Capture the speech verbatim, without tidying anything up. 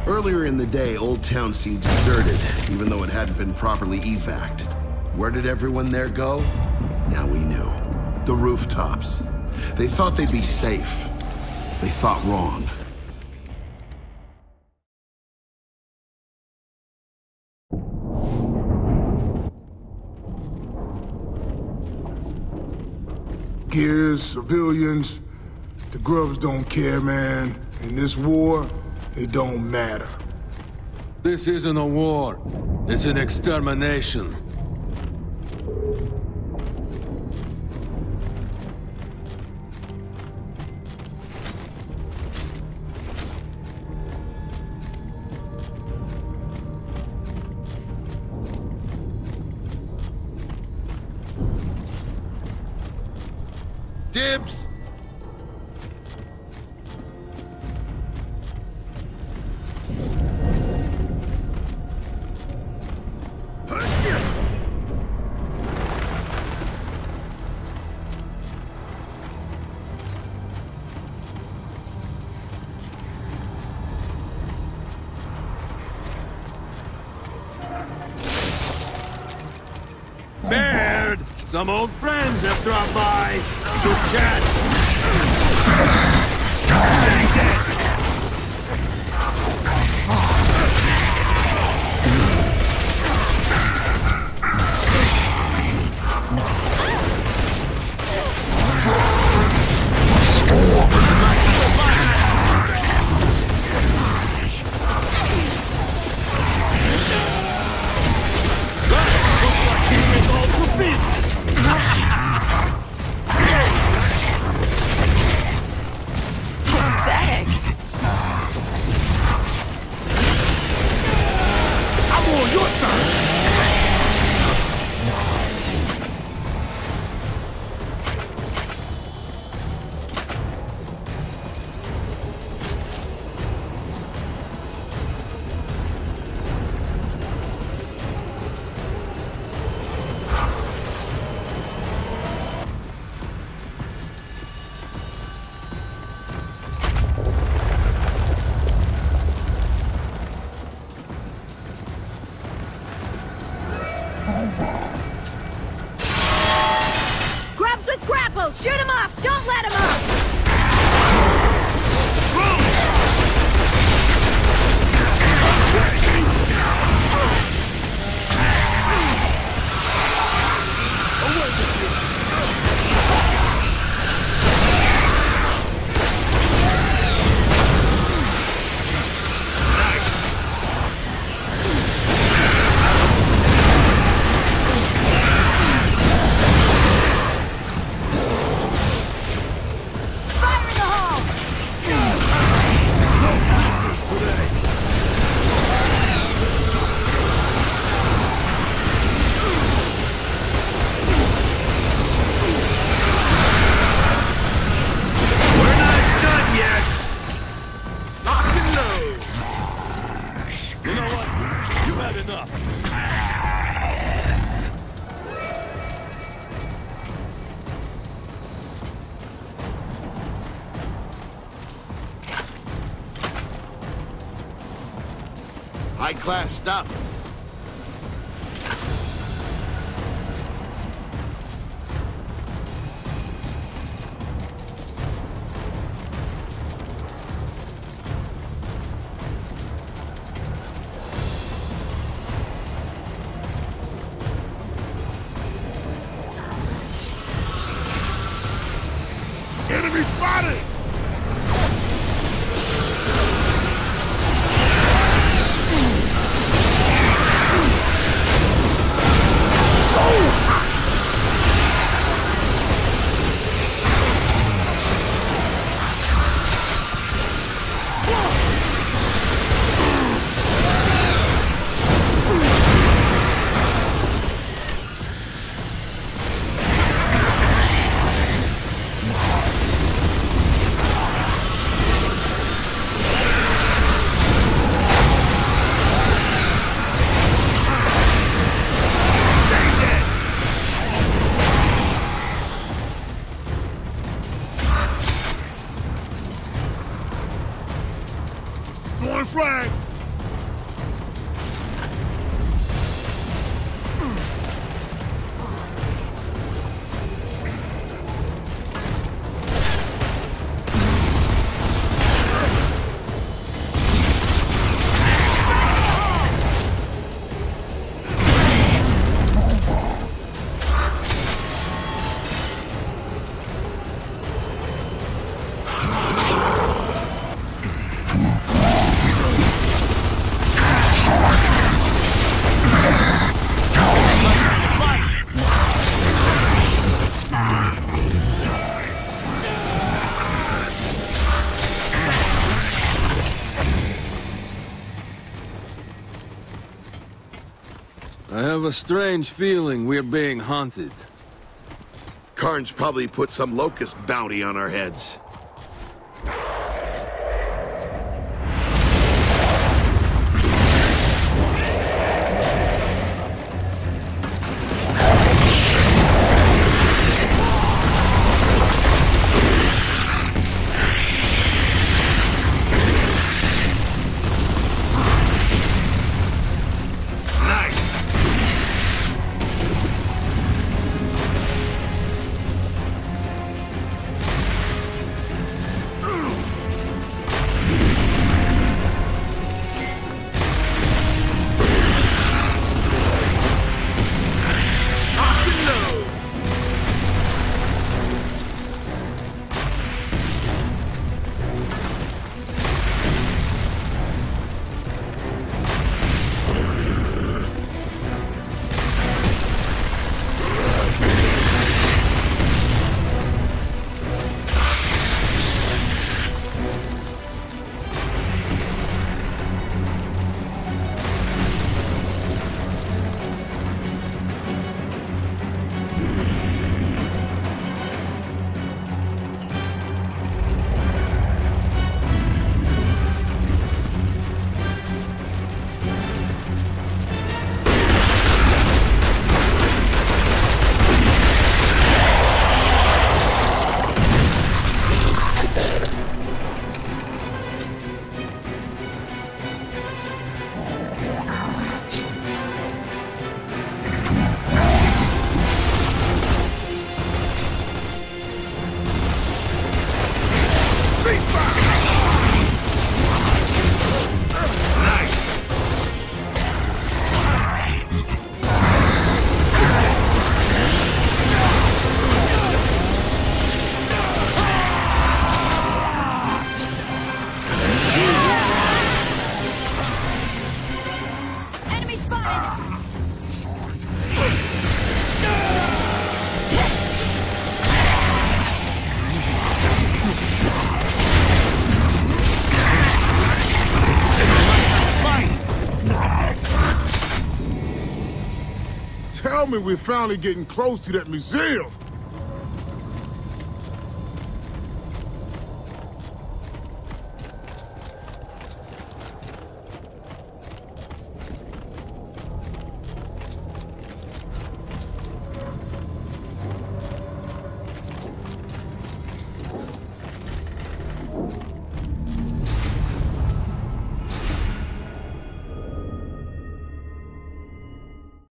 Earlier in the day, Old Town seemed deserted, even though it hadn't been properly evac'd. Where did everyone there go? Now we knew. The rooftops. They thought they'd be safe. They thought wrong. Gears, civilians, the grubs don't care, man. In this war, it don't matter. This isn't a war. It's an extermination. Dibs! Baird! Some old friends have dropped by to chat. Grubs with grapples! Shoot him off! Don't let him up! High-class stuff. Enemy spotted! Throwing flag! I have a strange feeling we're being hunted. Karn's probably put some locust bounty on our heads. Tell me we're finally getting close to that museum.